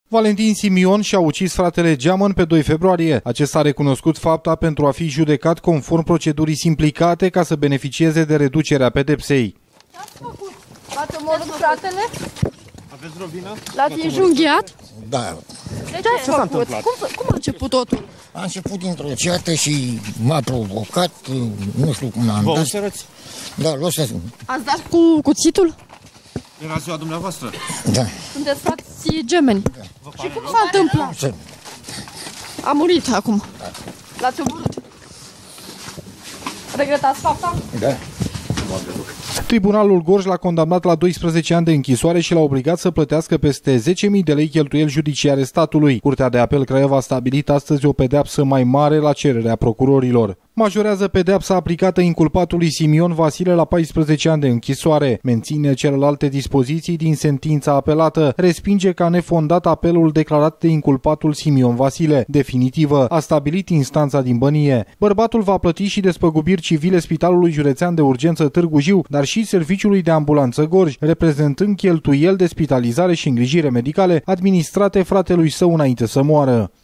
Valentin Simion și-a ucis fratele Geamăn pe 2 februarie. Acesta a recunoscut fapta pentru a fi judecat conform procedurii simplicate ca să beneficieze de reducerea pedepsei. Ce-ați făcut? L-ați omorât fratele? Aveți vreo vină? L-ați înjunghiat? Da. De ce s-a întâmplat? Cum a început totul? A început dintr-o ceartă și m-a provocat, nu știu cum am dat. Vă ușărăți? Da, lăsați. Ați dat cu cuțitul? Era ziua dumneavoastră? Da. Sunteți frați gemeni. Da. Și cum s-a întâmplat? A murit acum. Da. L-ați omorât. Regretați fapta? Da. Tribunalul Gorj l-a condamnat la 12 ani de închisoare și l-a obligat să plătească peste 10.000 de lei cheltuieli judiciare statului. Curtea de apel Craiova a stabilit astăzi o pedeapsă mai mare la cererea procurorilor. Majorează pedeapsa aplicată inculpatului Simion Vasile la 14 ani de închisoare. Menține celelalte dispoziții din sentința apelată. Respinge ca nefondat apelul declarat de inculpatul Simion Vasile. Definitivă, a stabilit instanța din Bănie. Bărbatul va plăti și despăgubiri civile Spitalului Județean de Urgență Târgu Jiu, dar și Serviciului de Ambulanță Gorj, reprezentând cheltuieli de spitalizare și îngrijire medicale administrate fratelui său înainte să moară.